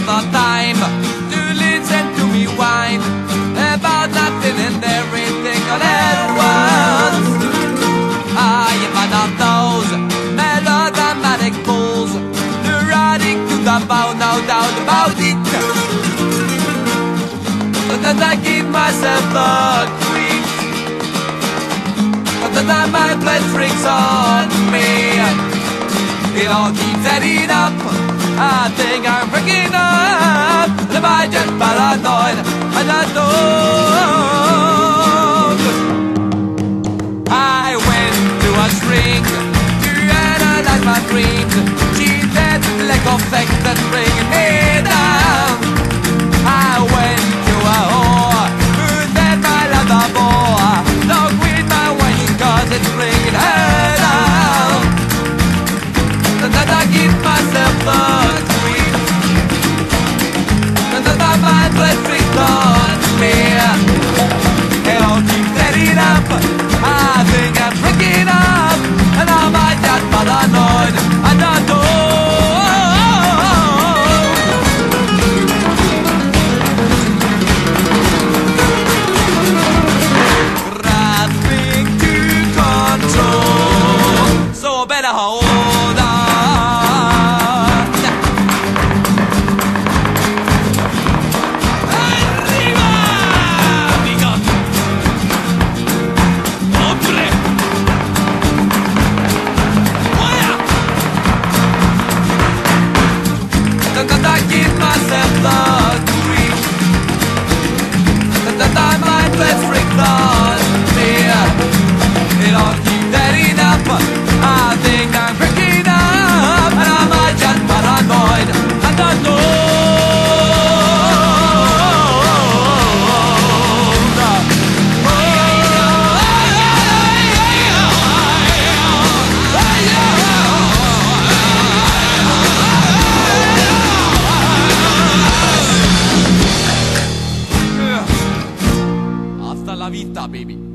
the time to listen to me whine about nothing and everything all at once. I am one of those melodramatic fools, riding to the bone, no doubt about it. But then I give myself the creep, but then my blood freaks on me. It all keeps adding up. I think I'm breaking up. Am I just paranoid? I don't know. I went to a shrink to analyze my dreams. She said lack of sex that's bringing me down. I went to a whore who said my love a bore. Don't quit my whining cause it's bringing her down. And then I give myself the creep, and then my mind plays tricks on me. It all keeps adding up. I think I'm breaking up, and I might just paranoid. I don't know. Grasping to control, so better hold on. That I give myself the grief, that I might let freak on me. It all keeps adding up. I think I'm breaking up, and I might just paranoid. I don't know. Hasta la vista, baby.